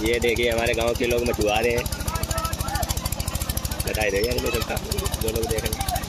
ये देखिए हमारे गांव के लोग मछुआरे हैं, बताई दे यार, जो लोग देख रहे हैं।